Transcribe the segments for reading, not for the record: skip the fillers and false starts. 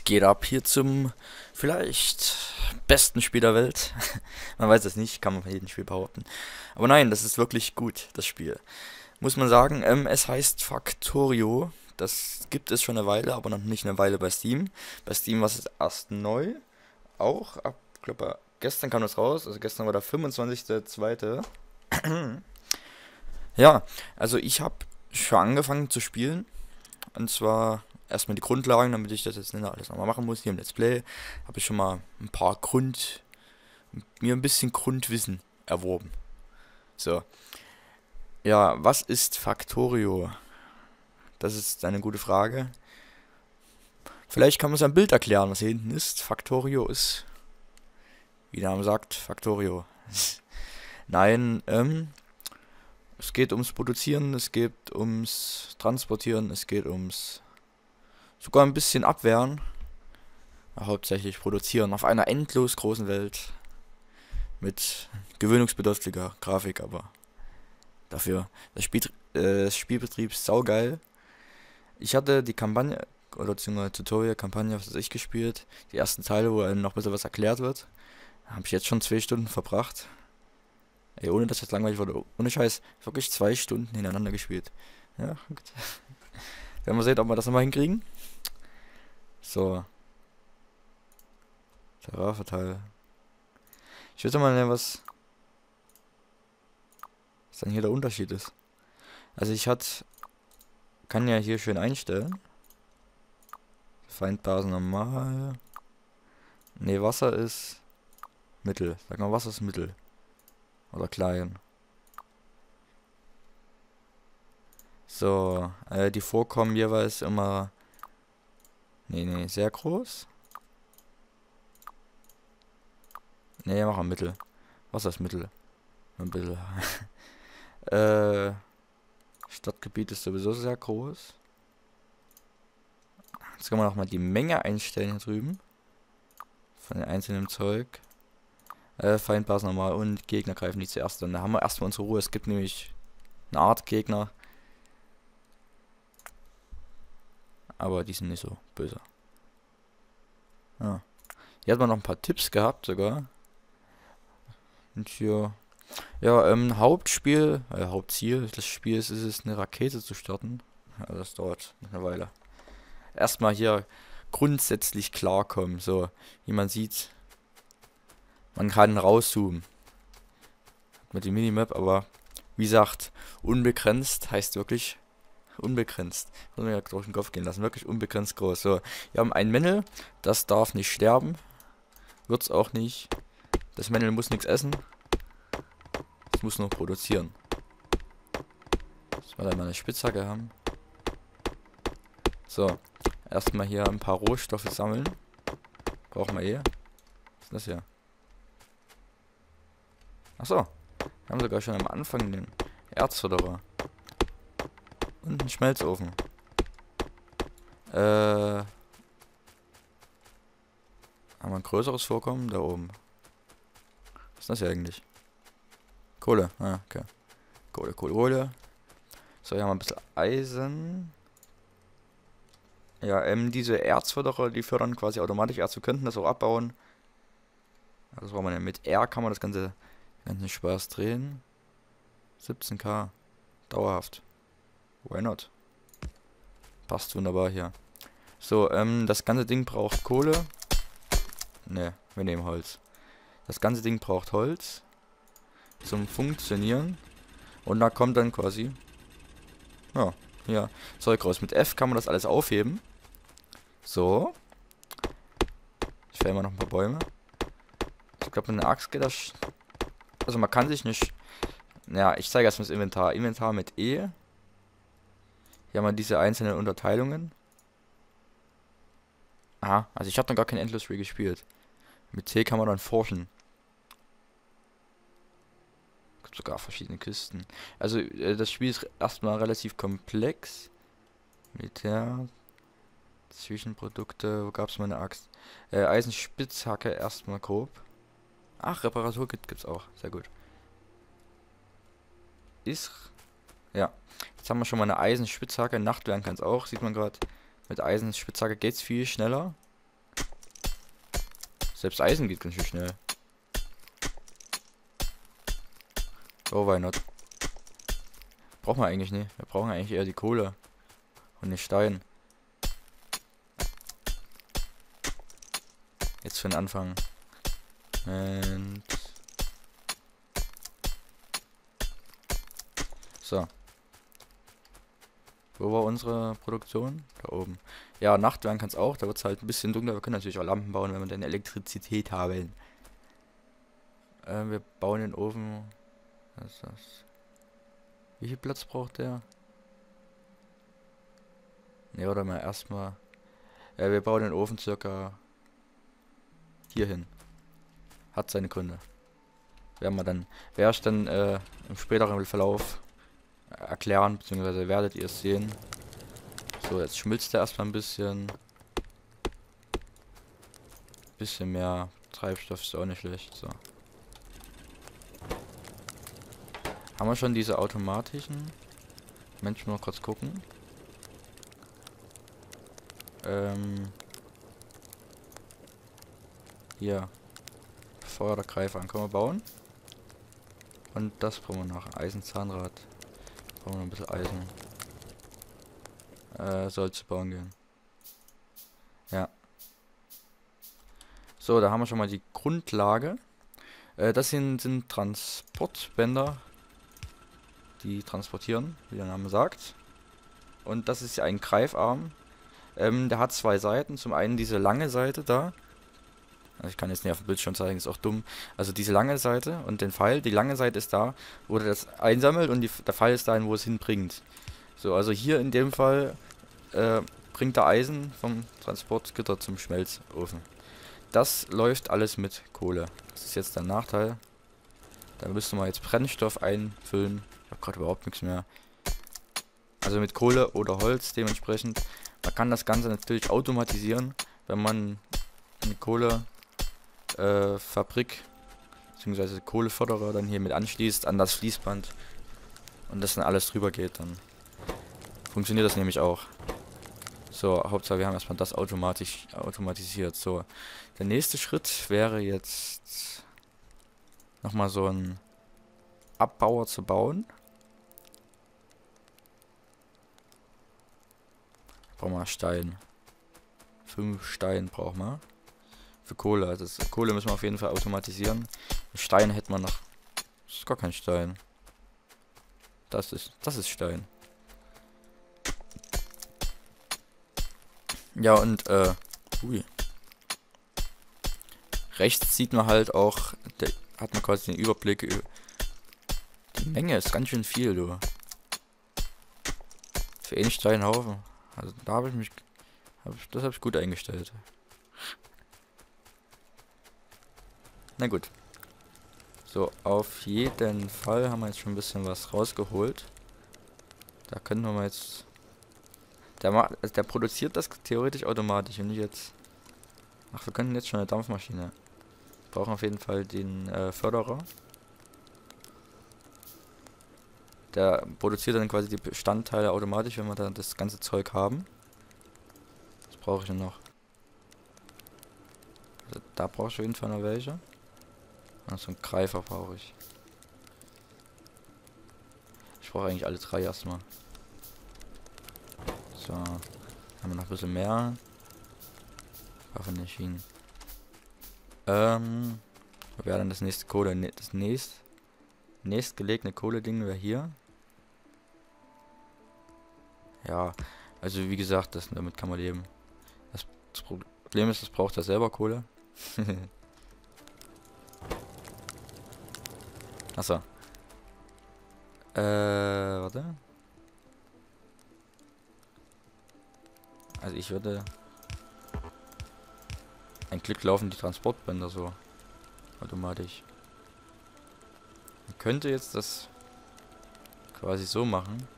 geht ab hier zum vielleicht besten Spiel der Welt? Man weiß es nicht, kann man von jedem Spiel behaupten. Aber nein, das ist wirklich gut, das Spiel. Muss man sagen, es heißt Factorio. Das gibt es schon eine Weile, aber noch nicht eine Weile bei Steam. Bei Steam war es erst neu. Auch, ab, glaube gestern kam das raus. Also gestern war der 25.02. Ja, also ich habe schon angefangen zu spielen. Und zwar erstmal die Grundlagen, damit ich das jetzt nicht alles nochmal machen muss. Hier im Let's Play habe ich schon mal mir ein bisschen Grundwissen erworben. So, ja, was ist Factorio? Das ist eine gute Frage. Vielleicht kann man es am Bild erklären, was hier hinten ist. Factorio ist, wie der Name sagt, Factorio. Nein, es geht ums Produzieren, es geht ums Transportieren, es geht ums sogar ein bisschen Abwehren. Hauptsächlich produzieren auf einer endlos großen Welt mit gewöhnungsbedürftiger Grafik, aber dafür das Spielbetrieb ist saugeil. Ich hatte die Kampagne oder beziehungsweise Tutorial-Kampagne, was weiß ich, gespielt. Die ersten Teile, wo einem noch ein bisschen was erklärt wird. Habe ich jetzt schon 2 Stunden verbracht. Ey, ohne dass das langweilig wurde. Ohne Scheiß, wirklich 2 Stunden hintereinander gespielt. Ja, gut. Werden wir sehen, ob wir das nochmal hinkriegen. So. Terrain-Verteil. Ich weiß mal, was dann hier der Unterschied ist. Also kann ja hier schön einstellen. Feindbasen normal. Ne, Wasser ist mittel. Sag mal, Wasser ist mittel. Oder klein. So, die Vorkommen jeweils immer. Nee, sehr groß. Nee, mach mal mittel. Wasser ist mittel. Ein bisschen. Stadtgebiet ist sowieso sehr groß. Jetzt kann man auch mal die Menge einstellen hier drüben. Von den einzelnen Zeug. Feindbasen normal und Gegner greifen die zuerst an. Da haben wir erstmal unsere Ruhe. Es gibt nämlich eine Art Gegner. Aber die sind nicht so böse. Ja. Hier hat man noch ein paar Tipps gehabt sogar. Und hier. Ja, Hauptziel des Spiels ist es, eine Rakete zu starten. Ja, das dauert eine Weile. Erstmal hier grundsätzlich klarkommen. So, wie man sieht, man kann rauszoomen mit dem Minimap, aber wie gesagt, unbegrenzt heißt wirklich unbegrenzt. Muss man ja durch den Kopf gehen lassen, wirklich unbegrenzt groß. So, wir haben ein Männle, das darf nicht sterben, wird's auch nicht. Das Männle muss nichts essen, es muss nur produzieren. Dass wir dann mal eine Spitzhacke haben. So, erstmal hier ein paar Rohstoffe sammeln. Brauchen wir eh. Was ist das hier? Achso, wir haben sogar schon am Anfang den Erzförderer. Und einen Schmelzofen. Haben wir ein größeres Vorkommen? Da oben. Was ist das hier eigentlich? Kohle. Ah, okay. Kohle. So, hier haben wir ein bisschen Eisen. Ja, diese Erzförderer, die fördern quasi automatisch Erz. Wir könnten das auch abbauen. Das braucht man ja mit R, kann man das ganze Spaß drehen. 17k. Dauerhaft. Why not? Passt wunderbar hier. So, das ganze Ding braucht Kohle. Ne, wir nehmen Holz. Das ganze Ding braucht Holz. Zum Funktionieren. Und da kommt dann quasi. Ja, hier. Zeug raus. Mit F kann man das alles aufheben. So. Ich fäll mal noch ein paar Bäume. Ich glaube, mit einer Axt geht das. Also man kann sich nicht. Ja, ich zeige erstmal das Inventar. Inventar mit E. Hier haben wir diese einzelnen Unterteilungen. Aha, also ich habe noch gar kein Endless Ray gespielt. Mit T kann man dann forschen. Gibt sogar verschiedene Kisten. Also das Spiel ist erstmal relativ komplex. Militär. Zwischenprodukte. Wo gab es mal eine Axt? Eisenspitzhacke erstmal grob. Ach, Reparaturkit gibt's auch. Sehr gut. Ja. Jetzt haben wir schon mal eine Eisenspitzhacke. Nachtwerden kann es auch. Sieht man gerade. Mit Eisenspitzhacke geht's viel schneller. Selbst Eisen geht ganz schön schnell. Oh, why not? Brauchen wir eigentlich nicht. Wir brauchen eigentlich eher die Kohle. Und den Stein. Jetzt für den Anfang. Und so. Wo war unsere Produktion? Da oben. Ja, Nacht werden kann es auch. Da wird es halt ein bisschen dunkler. Wir können natürlich auch Lampen bauen, wenn wir dann Elektrizität haben. Wir bauen den Ofen. Was ist das? Wie viel Platz braucht der? Ne, oder mal erstmal. Wir bauen den Ofen circa hier hin. Hat seine Gründe. Werde ich dann im späteren Verlauf erklären, beziehungsweise werdet ihr es sehen. So, jetzt schmilzt er erstmal ein bisschen. Bisschen mehr Treibstoff ist auch nicht schlecht. So. Haben wir schon diese automatischen? Mensch, mal kurz gucken. Hier. Feuer der Greifer an. Können wir bauen? Und das brauchen wir noch. Eisenzahnrad. Brauchen wir noch ein bisschen Eisen. Soll zu bauen gehen. Ja. So, da haben wir schon mal die Grundlage. Das sind Transportbänder. Die transportieren, wie der Name sagt. Und das ist ein Greifarm. Der hat zwei Seiten. Zum einen diese lange Seite da. Also ich kann jetzt nicht auf dem Bildschirm zeigen, ist auch dumm. Also diese lange Seite und den Pfeil. Die lange Seite ist da, wo der das einsammelt und der Pfeil ist dahin, wo es hinbringt. So, also hier in dem Fall bringt der Eisen vom Transportgitter zum Schmelzofen. Das läuft alles mit Kohle. Das ist jetzt der Nachteil. Da müsste man jetzt Brennstoff einfüllen. Ich habe gerade überhaupt nichts mehr. Also mit Kohle oder Holz dementsprechend. Man kann das Ganze natürlich automatisieren, wenn man eine Kohlefabrik bzw. Kohleförderer dann hier mit anschließt an das Fließband und das dann alles drüber geht, dann funktioniert das nämlich auch. So, Hauptsache wir haben erstmal das automatisiert. So, der nächste Schritt wäre jetzt nochmal so einen Abbauer zu bauen. Brauchen wir Stein. 5 Stein brauchen wir. Für Kohle. Also Kohle müssen wir auf jeden Fall automatisieren. Stein hätten wir noch. Das ist gar kein Stein. Das ist Stein. Ja, und ui. Rechts sieht man halt auch, hat man quasi den Überblick über. Die Menge ist ganz schön viel, du. Für einen Steinhaufen. Also da habe ich mich. Das habe ich gut eingestellt. Na gut. So, auf jeden Fall haben wir jetzt schon ein bisschen was rausgeholt. Da können wir mal jetzt. Der produziert das theoretisch automatisch und nicht jetzt. Ach, wir können jetzt schon eine Dampfmaschine. Wir brauchen auf jeden Fall den Förderer. Der produziert dann quasi die Bestandteile automatisch, wenn wir dann das ganze Zeug haben. Was brauche ich denn noch? Also da brauche ich auf jeden Fall noch welche. Und so einen Greifer brauche ich. Ich brauche eigentlich alle 3 erstmal. So. Haben wir noch ein bisschen mehr. Waffe nicht hin. Wo wäre dann das nächste Kohle? Das nächstgelegene Kohle-Ding wäre hier. Ja, also wie gesagt, damit kann man leben. Das Problem ist, das braucht er selber Kohle. Achso. Warte. Also ich würde. Ein Glück laufen die Transportbänder so. Automatisch. Man könnte jetzt das quasi so machen.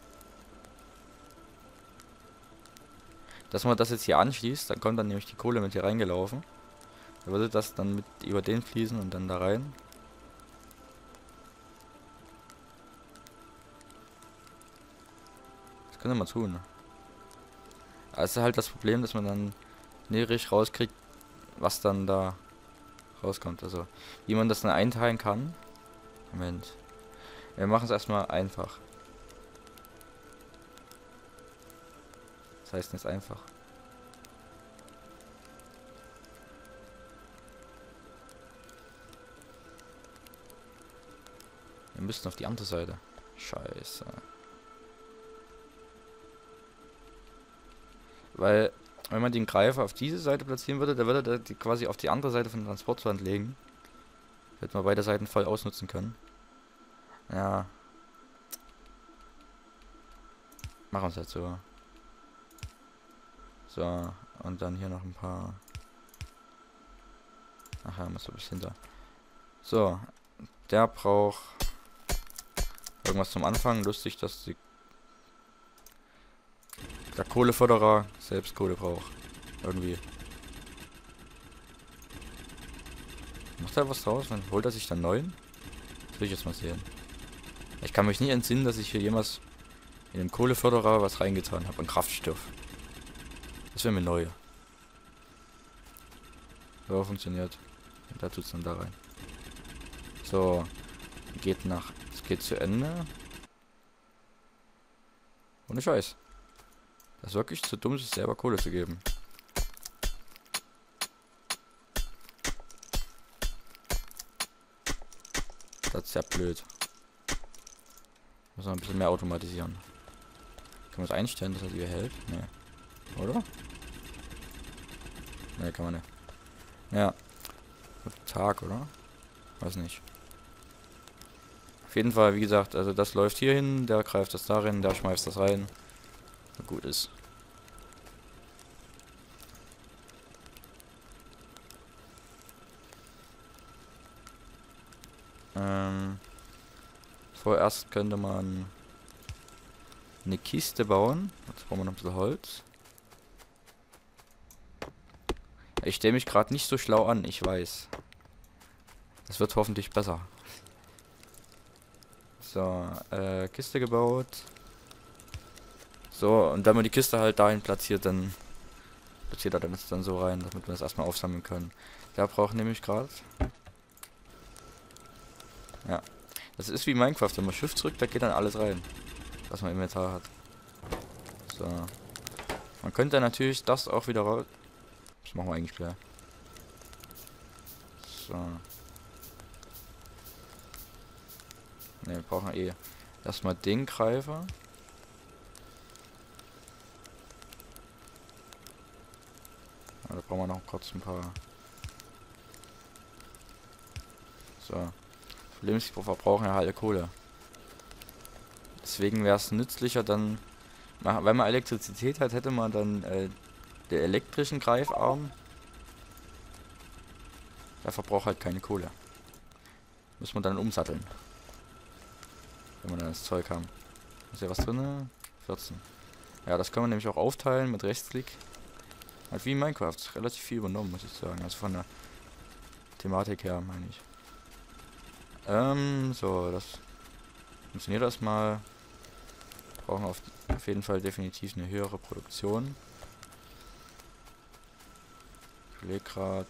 Dass man das jetzt hier anschließt, dann kommt dann nämlich die Kohle mit hier reingelaufen. Da würde das dann mit über den fließen und dann da rein. Das könnte man tun. Also halt das Problem, dass man dann niedrig rauskriegt, was dann da rauskommt. Also, wie man das dann einteilen kann. Moment. Wir machen es erstmal einfach. Das heißt nicht einfach. Wir müssen auf die andere Seite. Scheiße. Weil, wenn man den Greifer auf diese Seite platzieren würde, dann würde er die quasi auf die andere Seite von der Transportwand legen. Hätte man beide Seiten voll ausnutzen können. Ja. Machen wir es halt so. So, und dann hier noch ein paar. Ach ja, muss so ein bisschen da. So, der braucht irgendwas zum Anfang. Lustig, dass der Kohleförderer selbst Kohle braucht. Irgendwie. Macht er was draus? Dann holt er sich dann neuen? Das will ich jetzt mal sehen. Ich kann mich nie entsinnen, dass ich hier jemals in den Kohleförderer was reingetan habe. An Kraftstoff. Das wäre mir neu. So, funktioniert. Und da tut's dann da rein. So. Es geht zu Ende. Ohne Scheiß. Das ist wirklich zu dumm, sich selber Kohle zu geben. Das ist ja blöd. Muss man ein bisschen mehr automatisieren. Kann man es einstellen, dass er die hält? Nee. Oder? Nee, kann man nicht. Ja. Tag, oder? Weiß nicht. Auf jeden Fall, wie gesagt, also das läuft hier hin, der greift das da rein, der schmeißt das rein. Und gut ist. Vorerst könnte man eine Kiste bauen. Jetzt brauchen wir noch ein bisschen Holz. Ich stelle mich gerade nicht so schlau an, ich weiß. Das wird hoffentlich besser. So, Kiste gebaut. So, und wenn man die Kiste halt dahin platziert, dann platziert er das dann so rein, damit wir das erstmal aufsammeln können. Der braucht nämlich gerade. Ja. Das ist wie Minecraft, wenn man Shift drückt, da geht dann alles rein, was man im Inventar hat. So. Man könnte natürlich das auch wieder raus. Das machen wir eigentlich gleich. So. Ne, wir brauchen eh erstmal den Greifer. Ja, da brauchen wir noch kurz ein paar. So. Problem ist, wir verbrauchen ja halt Kohle. Deswegen wäre es nützlicher dann, wenn man Elektrizität hat, hätte man dann den elektrischen Greifarm. Der verbraucht halt keine Kohle. Muss man dann umsatteln. Wenn man dann das Zeug haben. Ist ja was drin? 14. Ja, das kann man nämlich auch aufteilen mit Rechtsklick. Halt wie in Minecraft. Relativ viel übernommen, muss ich sagen. Also von der Thematik her, meine ich. So, das funktioniert erstmal. Brauchen auf jeden Fall definitiv eine höhere Produktion. Ich überlege gerade.